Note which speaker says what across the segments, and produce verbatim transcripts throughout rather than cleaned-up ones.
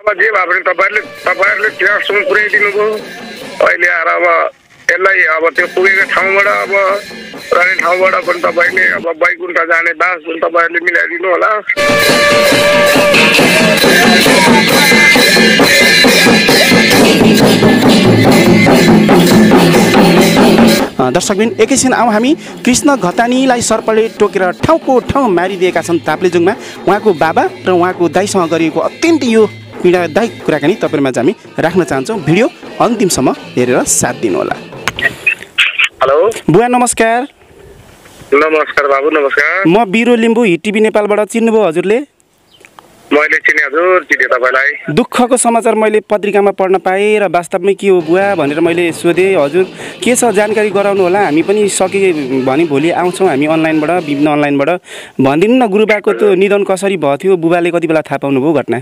Speaker 1: अब जे भए पनि तपाईँहरूले तपाईँहरूले त्यहाँसम्म पुर्याइदिनु भयो। अहिले आएर अब यसलाई अब त्यो पुगेको ठाउँबाट अब रहने ठाउँबाट पनि तपाईँले अब बैकुण्ठ जाने बास पनि तपाईँहरूले मिलाइदिनु होला।
Speaker 2: दर्शकबिन एकैछिन आउँ हामी कृष्ण घतानीलाई सर्पले टोकेर ठाउँको ठाउँ मारिदिएका छन् ताप्लेजुङमा। उहाँको बाबा र उहाँको दाइसँग गरिएको अत्यन्तै यो पीडादायक कुराकानी तपाईँहरूमा चाहिँ हामी राख्न चाहन्छौँ। भिडियो अन्तिमसम्म हेरेर साथ दिनुहोला।
Speaker 1: हेलो
Speaker 2: बुवा नमस्कार।
Speaker 1: नमस्कार बाबु नमस्कार।
Speaker 2: म बिरो लिम्बू हिट टिभी नेपालबाट चिन्नुभयो हजुरले?
Speaker 1: मैले चिने हजुर, चिने तपाईँलाई।
Speaker 2: दुःखको समाचार मैले पत्रिकामा पढ्न पाएँ र वास्तवमै के हो बुवा भनेर मैले सोधेँ। हजुर के छ जानकारी गराउनु होला, हामी पनि सके भने भोलि आउँछौँ हामी अनलाइनबाट, विभिन्न अनलाइनबाट। भनिदिनु न गुरुबाको त्यो निधन कसरी भयो थियो, बुबाले कति बेला थाहा पाउनुभयो घटना?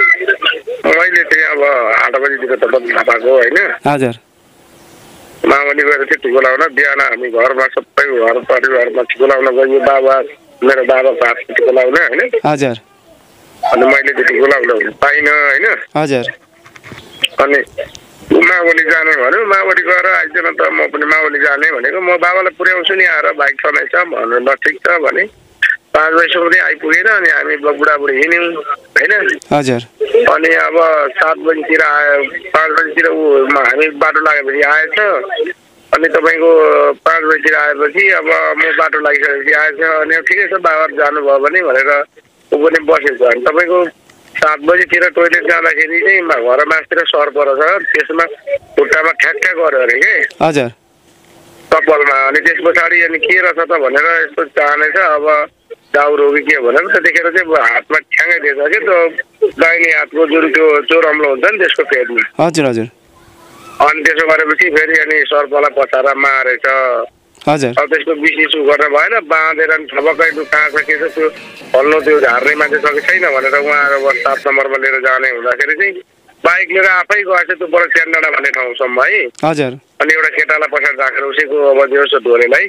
Speaker 1: मैले चाहिँ अब आठ बजीतिर त थाहा पाएको होइन।
Speaker 2: हजुर
Speaker 1: मामली गएर चाहिँ टिको लाउन बिहान हामी घरमा सबै घर परिवारमा टिको लाउन गयो। बाबा मेरो बाबाको हातमा टिको लाउन होइन।
Speaker 2: हजुर
Speaker 1: अनि मैले चाहिँ टिको लाउन पाइनँ होइन।
Speaker 2: हजुर
Speaker 1: अनि मावली जाने भन्यो, मावली गएर आइदिन त म पनि मावली जाने भनेको। म बाबालाई पुर्याउँछु नि आएर, बाइक चलाइछ भन्नु ल ठिक छ भने पाँच बजीसम्म चाहिँ आइपुगेन। अनि हामी बुढाबुढी हिँड्यौँ होइन।
Speaker 2: हजुर
Speaker 1: अनि अब सात बजीतिर आयो, पाँच बजीतिर ऊ हामी बाटो लागेपछि आएछ। अनि तपाईँको पाँच बजीतिर आएपछि अब म बाटो लागिसकेपछि आएछ। अनि ठिकै छ बाबा जानुभयो भने भनेर ऊ पनि बसेको। अनि तपाईँको सात बजीतिर टोइलेट जाँदाखेरि चाहिँ घर मासतिर सर परेछ, त्यसमा खुट्टामा ठ्याक्ठ्याक गऱ्यो अरे के।
Speaker 2: हजुर
Speaker 1: कपालमा। अनि त्यस पछाडि अनि के रहेछ त भनेर यस्तो चाहनेछ अब दाउरो हो कि के भनेर त्यतिखेर चाहिँ हातमा ठ्याङ्गै दिएछ कि त्यो दाहिने हातको जुन त्यो चोर अम्लो हुन्छ नि त्यसको फेदमा।
Speaker 2: हजुर हजुर
Speaker 1: अनि त्यसो गरेपछि फेरि अनि सर्पलाई पछाएर मारेछ।
Speaker 2: हजुर
Speaker 1: अब त्यसको बिसिसु गर्न भएन, बाँधेर ठबक्कै कहाँ छ के छ त्यो हल्लो त्यो झार्ने मान्छे छ कि छैन भनेर उहाँ अब सात नम्बरमा लिएर जाने हुँदाखेरि चाहिँ बाइक लिएर आफै गएछ त्यो बडा च्यान्डाडा भन्ने ठाउँसम्म है।
Speaker 2: हजुर
Speaker 1: अनि एउटा केटालाई पछाडि राखेर उसैको अब दिउँसो ढोलेलाई।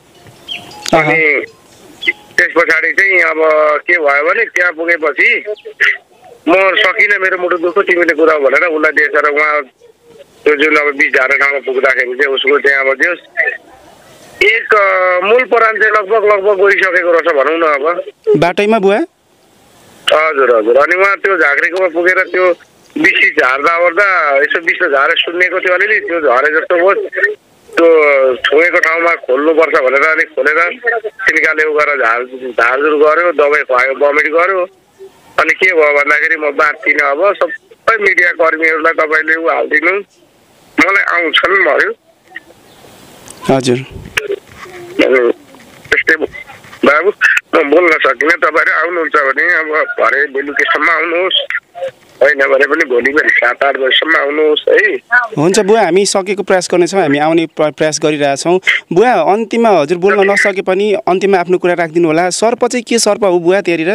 Speaker 1: अनि त्यस पछाडि चाहिँ अब के भयो भने त्यहाँ पुगेपछि म सकिनँ, मेरो मुटु दुःख तिमीले कुरा भनेर उसलाई दिएछ र उहाँ त्यो जुन अब बिच झार्ने ठाउँमा पुग्दाखेरि चाहिँ उसको त्यहाँ अब दियोस् एक मूल परान चाहिँ लगभग लगभग गइसकेको रहेछ भनौँ न अब
Speaker 2: बाटैमा बुवा।
Speaker 1: हजुर हजुर। अनि उहाँ त्यो झाँक्रीकोमा पुगेर त्यो बिसी झार्दा ओर्दा यसो बिस झारे सुन्नेको थियो, अलिअलि त्यो झरे जस्तो होस् त्यो छुँगेको ठाउँमा खोल्नुपर्छ भनेर अनि खोलेर तिनकाले उ गरेर झार झारझुर गऱ्यो, दबाई खुवायो, बमिट गऱ्यो। अनि के भयो भन्दाखेरि म बाँच्दिनँ, अब सबै मिडिया कर्मीहरूलाई तपाईँले उ हालिदिनु, मलाई आउँछन् भन्यो।
Speaker 2: हजुर
Speaker 1: त्यस्तै बाबु म बोल्न सकिनँ। तपाईँहरू आउनुहुन्छ भने अब भरे बेलुकीसम्म आउनुहोस्, होइन भने पनि भोलि पनि सात आठ बजीसम्म आउनुहोस् है।
Speaker 2: हुन्छ बुवा, हामी सकेको प्रयास गर्नेछौँ, हामी आउने प्रयास गरिरहेछौँ। बुवा अन्तिममा हजुर बोल्न नसके पनि अन्तिममा आफ्नो कुरा राखिदिनु होला। सर्प चाहिँ के सर्प हो बुवा त्यहाँनिर?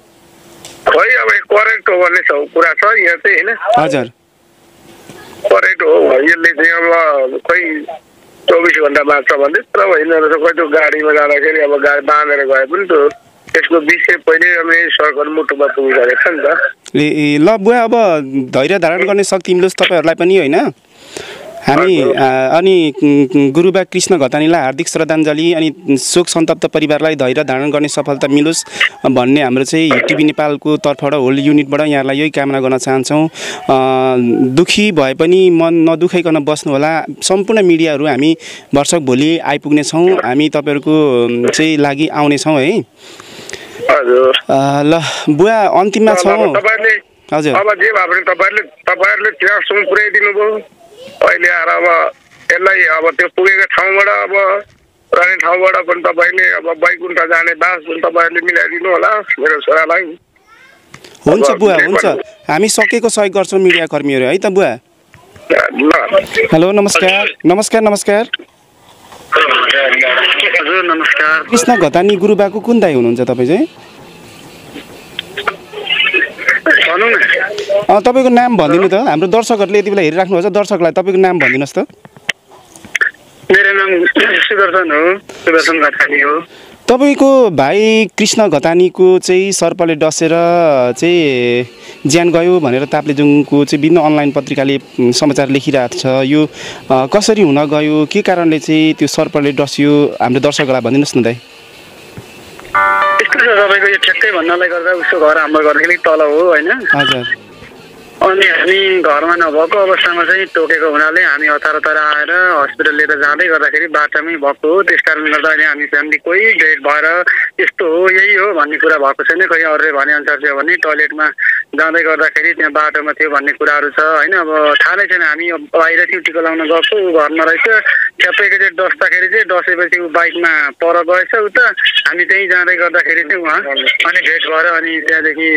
Speaker 1: खै अब करेक्ट हो भन्ने कुरा छ यहाँ चाहिँ होइन।
Speaker 2: हजुर
Speaker 1: करेक्ट हो, यसले चाहिँ अब खै चौबिस घन्टा बाँच्छ भन्दै तर होइन रहेछ। खै त्यो गाडीमा जाँदाखेरि अब गाडी बाँधेर गए पनि त्यो त्यसको विषय पहिले अब सरकार मुटुमा पुगिसकेको छ नि त।
Speaker 2: ए ल बुवा, अब धैर्य धारण गर्ने शक्ति मिलोस् तपाईँहरूलाई पनि होइन। हामी अनि गुरुबा कृष्ण घतानीलाई हार्दिक श्रद्धाञ्जली अनि शोक सन्तप्त परिवारलाई धैर्य धारण गर्ने सफलता मिलोस् भन्ने हाम्रो चाहिँ हिट टिभी नेपालको तर्फबाट होल युनिटबाट यहाँलाई यही कामना गर्न चाहन्छौँ। दुखी भए पनि मन नदुखाइकन बस्नु होला। सम्पूर्ण मिडियाहरू हामी वर्षक भोलि आइपुग्नेछौँ, हामी तपाईँहरूको चाहिँ लागि आउनेछौँ है। ल बुवा अन्तिममा छौँ।
Speaker 1: हजुर अब जे भए पनि तपाईँहरूले तपाईँहरूले त्यहाँसम्म पुर्याइदिनु भयो। अहिले आएर अब यसलाई अब त्यो पुगेको ठाउँबाट अब रहने ठाउँबाट पनि तपाईँले अब बैकुण्ठ जाने बास पनि तपाईँहरूले मिलाइदिनु होला मेरो छोरालाई।
Speaker 2: हुन्छ बुवा, हुन्छ, हामी सकेको सहयोग गर्छौँ मिडिया कर्मीहरू है त बुवा। हेलो नमस्कार। नमस्कार नमस्कार
Speaker 1: हजुर नमस्कार।
Speaker 2: कृष्ण घतानी गुरुबाको कुन दाइ हुनुहुन्छ तपाईँ चाहिँ? अँ तपाईँको नाम भनिदिनु त, हाम्रो दर्शकहरूले यति बेला हेरिराख्नु हुन्छ, दर्शकलाई तपाईँको नाम भनिदिनुहोस् त।
Speaker 1: मेरो नाम सुदर्शन हो, सुदर्शन घतानी हो।
Speaker 2: तपाईँको भाइ कृष्ण घतानीको चाहिँ सर्पले डसेर चाहिँ ज्यान गयो भनेर ताप्लेजुङको चाहिँ विभिन्न अनलाइन पत्रिकाले समाचार लेखिरहेको छ। यो कसरी हुन गयो, के कारणले चाहिँ त्यो सर्पले डस्यो, हाम्रो दर्शकहरूलाई भनिदिनुहोस् न दाइ।
Speaker 3: यस्तो छ तपाईँको यो ठ्याक्कै भन्नलाई गर्दा उसको घर हाम्रो घरदेखि तल हो होइन।
Speaker 2: हजुर।
Speaker 3: अनि हामी घरमा नभएको अवस्थामा चाहिँ टोकेको हुनाले हामी हतार हतार आएर हस्पिटल लिएर जाँदै गर्दाखेरि बाटोमै भएको हो। त्यस कारणले गर्दा अहिले हामी फ्यामिली कोही डेट भएर यस्तो हो यही हो भन्ने कुरा भएको छैन। खै अरूले भनेअनुसार चाहिँ भने टोयलेटमा जाँदै गर्दाखेरि त्यहाँ बाटोमा थियो भन्ने कुराहरू छ होइन। अब थाहा नै छैन, हामी बाहिर थियो टिका लाउन गएको, ऊ घरमा रहेछ। ठ्याप्पैको चाहिँ डस्दाखेरि चाहिँ डसेपछि ऊ बाइकमा पर गएछ उता, हामी त्यहीँ जाँदै गर्दाखेरि चाहिँ उहाँ अनि भेट भएर अनि त्यहाँदेखि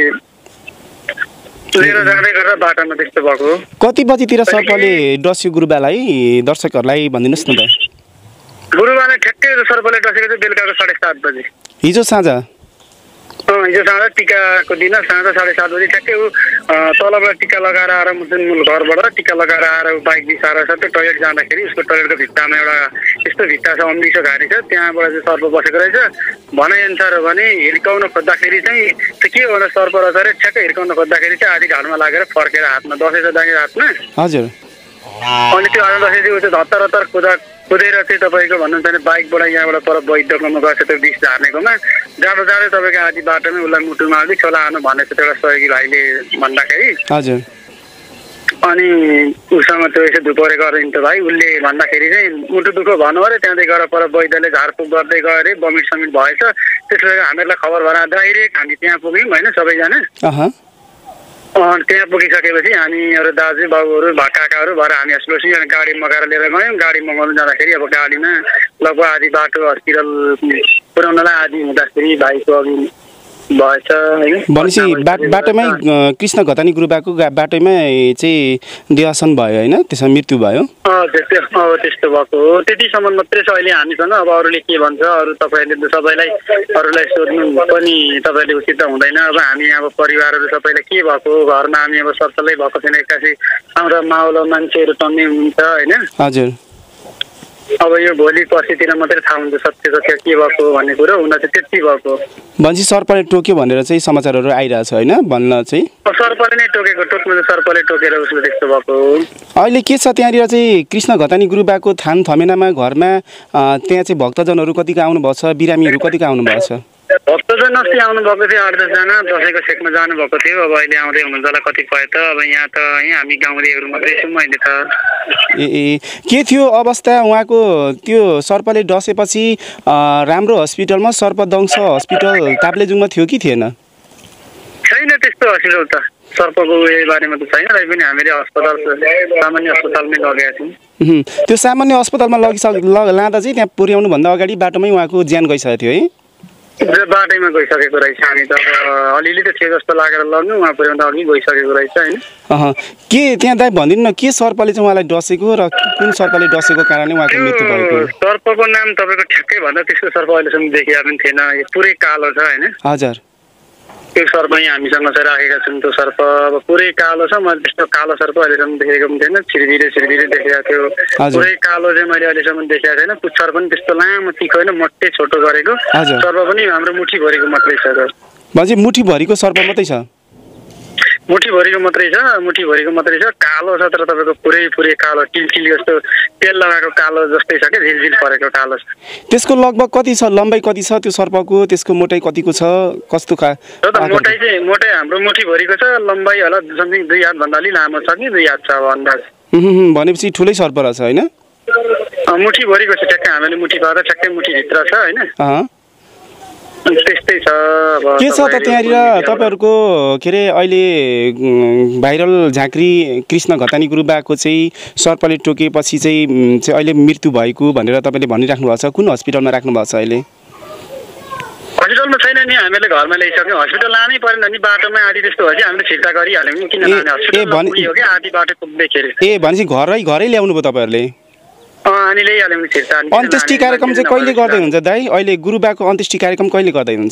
Speaker 3: लिएर जाँदै गर्दा बाटोमा त्यस्तो भएको।
Speaker 2: कति बजीतिर सर्पले डस्यो गुरुबालाई, दर्शकहरूलाई भनिदिनुहोस् न त।
Speaker 3: गुरुबालाई ठ्याक्कै सर्पले डसेको चाहिँ बेलुकाको साढे सात बजी,
Speaker 2: हिजो साँझ।
Speaker 3: अँ हिजो साँझ टिकाको दिन साँझ साढे सात बजी ठ्याक्कै ऊ तलबाट टिका लगाएर आएर जुन मूल घरबाट टिका लगाएर आएर ऊ बाइक बिसाएर सबै टोयलेट जाँदाखेरि उसको टोयलेटको भित्तामा एउटा यस्तो भित्ता छ, अम्लिसो घारी छ, त्यहाँबाट चाहिँ सर्प बसेको रहेछ। भनाइअनुसार हो भने हिर्काउन खोज्दाखेरि चाहिँ त्यो के भन्दा सर्प रहेछ अरे। ठ्याक्कै हिर्काउन खोज्दाखेरि चाहिँ आधी ढाडमा लागेर फर्केर हातमा दसैँ छ दाइने हातमा।
Speaker 2: हजुर।
Speaker 3: अनि त्यो आज दसैँ चाहिँ ऊ चाहिँ हतार हतार कुदा कुदेर चाहिँ तपाईँको भन्नुहुन्छ भने बाइकबाट यहाँबाट पर वैद्यकोमा गएछ त्यो विष झार्नेकोमा। जाँदा जाँदै तपाईँको आधी बाटोमै उसलाई मुटुमा अलिक छोला आउनु भनेको छ एउटा सहयोगी भाइले भन्दाखेरि।
Speaker 2: हजुर।
Speaker 3: अनि उसँग त्यो यसो धुपरे गरिन् त भाइ, उसले भन्दाखेरि चाहिँ मुटु दुःख भन्नु अरे। त्यहाँदेखि गएर पर वैद्यले झारफुक गर्दै गयो अरे, बमिट समिट भएछ। त्यसपछि हामीहरूलाई खबर भएर डाइरेक्ट हामी त्यहाँ पुग्यौँ होइन सबैजना। त्यहाँ पुगिसकेपछि हामीहरू दाजु बाबुहरू काकाहरू भएर हामी हस्पिटल गाडी मगाएर लिएर गयौँ। गाडी मगाउनु जाँदाखेरि अब गाडीमा लगभग आधी बाटो हस्पिटल पुर्याउनलाई आधी हुँदाखेरि भाइको अघि भएछ होइन।
Speaker 2: भनेपछि बाटोमै कृष्ण घतानी गुरुबाको बाटोमै चाहिँ देहासन भयो होइन, त्यसमा मृत्यु भयो।
Speaker 3: त्यस्तो त्यस्तो भएको हो। त्यतिसम्म मात्रै छ अहिले हामीसँग। अब अरूले के भन्छ, अरू तपाईँहरूले सबैलाई अरूलाई सोध्नु पनि तपाईँले उचित हुँदैन। अब हामी अब परिवारहरू सबैलाई के भएको हो, घरमा हामी अब सरसल्लै भएको छैन। एक्कासी हाम्रो माहौल मान्छेहरू टन्ने हुन्छ होइन।
Speaker 2: हजुर।
Speaker 3: अब यो भोलि पर्सितिर मात्रै थाहा हुन्छ सत्य सत्य के भएको हो भन्ने कुरो। हुन चाहिँ त्यति भएको
Speaker 2: भनेपछि सर्पले टोक्यो भनेर चाहिँ समाचारहरू आइरहेछ होइन, भन्न चाहिँ
Speaker 3: सर्पले नै टोकेको, टोक्नु चाहिँ सर्पले टोकेर उसले त्यस्तो भएको हो।
Speaker 2: अहिले के छ त्यहाँनिर चाहिँ कृष्ण घतानी गुरुबाको थान थमेनामा घरमा त्यहाँ चाहिँ भक्तजनहरू कतिको आउनुभएको छ, बिरामीहरू कतिको आउनुभएको छ?
Speaker 3: भक्तजन अस्ति आउनुभएको थियो आठ दसजना, दसैँको सेकमा जानुभएको थियो। अब अहिले आउँदै हुनुहुन्छ होला कतिपय त। अब यहाँ त यहाँ हामी गाउँलेहरू मात्रै छौँ अहिले त।
Speaker 2: ए ए के थियो अवस्था उहाँको? त्यो सर्पले डसेपछि राम्रो हस्पिटलमा सर्पदंश हस्पिटल ताप्लेजुङमा थियो कि थिएन?
Speaker 3: छैन त्यस्तो हस्पिटल त, सर्पको उयो बारेमा त छैन। र पनि हामीले अस्पताल सामान्य अस्पतालमै लगेका छौँ।
Speaker 2: त्यो सामान्य अस्पतालमा लगिसक लाँदा चाहिँ त्यहाँ पुर्याउनुभन्दा अगाडि बाटोमै उहाँको ज्यान गइसकेको थियो है?
Speaker 3: बाटैमा गइसकेको रहेछ। हामी त अब अलिअलि त थियो जस्तो लागेर लग्नु, उहाँ पुर्याउँदा अघि गइसकेको रहेछ होइन।
Speaker 2: के त्यहाँ दाइ भनिदिनु न, के सर्पले चाहिँ उहाँलाई डसेको र कुन सर्पले डसेको कारणले उहाँको मृत्यु भएको?
Speaker 3: सर्पको नाम तपाईँको ठ्याक्कै भन्दा त्यसको सर्प अहिलेसम्म देखिया पनि थिएन। यो पुरै कालो छ होइन।
Speaker 2: हजुर।
Speaker 3: त्यो सर्प यहाँ हामीसँग चाहिँ राखेका छौँ। त्यो सर्प अब पुरै कालो छ। मैले त्यस्तो कालो सर्प अहिलेसम्म देखेको पनि थिएन। छिरबिरे छिरबिरे देखेको थियो। पुरै कालो चाहिँ मैले अहिलेसम्म देखेको छैन। पुच्छर पनि त्यस्तो लामो तिखो होइन, मोटे छोटो गरेको सर्प पनि हाम्रो मुठीभरिको मात्रै छ।
Speaker 2: भनेपछि मुठीभरिको सर्प मात्रै छ?
Speaker 3: मुठीभरिको मात्रै छ, मुठीभरिको मात्रै छ। कालो छ तर तपाईँको पुरै पुरै कालो, टिलटिल जस्तो तेल लगाएको कालो जस्तै छ क्या, झिलझिल परेको कालो छ।
Speaker 2: त्यसको लगभग कति छ, लम्बाइ कति छ त्यो सर्पको? त्यसको मोटाइ कतिको छ, कस्तो खा?
Speaker 3: मोटाइ चाहिँ मोटाइ हाम्रो मुठीभरिको छ। लम्बाइ होला समथिङ दुई हातभन्दा अलिक लामो छ कि दुई हात छ अब अन्दाज।
Speaker 2: भनेपछि ठुलै सर्प रहेछ होइन?
Speaker 3: मुठीभरिको छ ठ्याक्कै। हामीले मुठी पाएर ठ्याक्कै मुठीभित्र छ होइन। त्यस्तै छ।
Speaker 2: के छ त त्यहाँनिर तपाईँहरूको के अरे अहिले भाइरल झाँक्री कृष्ण घतानी गुरुबाको चाहिँ सर्पले टोकेपछि चाहिँ अहिले मृत्यु भएको भनेर तपाईँले भनिराख्नु भएको छ। कुन हस्पिटलमा राख्नु भएको छ अहिले?
Speaker 3: हस्पिटलमा छैन नि, हामीले घरमा ल्याइसक्यौँ। हस्पिटल लानै परेन नि, बाटोमा आधी त्यस्तो हो कि हामीले फिर्ता गरिहाल्यौँ। किन लाने, हस्पिटल पुग्यो कि आधी बाटो पुग्दैखेरि।
Speaker 2: ए भनेपछि घरै घरै ल्याउनु भयो तपाईँहरूले?
Speaker 3: अनि ल्याइहाल्यौँ फिर्ता।
Speaker 2: अन्त्येष्टि कार्यक्रम चाहिँ कहिले गर्दै हुन्छ दाइ? अहिले गुरुबाको अन्त्येष्टि कार्यक्रम कहिले गर्दै हुन्छ?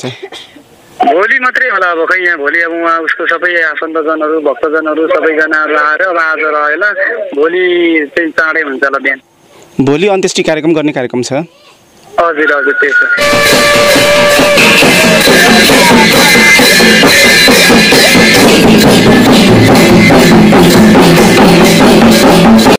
Speaker 3: भोलि मात्रै होला। अब खै यहाँ भोलि अब उहाँ उसको सबै आफन्तजनहरू भक्तजनहरू सबैजनाहरू आएर अब आज रहेला, भोलि चाहिँ चाँडै हुन्छ होला बिहान।
Speaker 2: भोलि अन्त्येष्टि कार्यक्रम गर्ने कार्यक्रम छ?
Speaker 3: हजुर हजुर त्यही छ।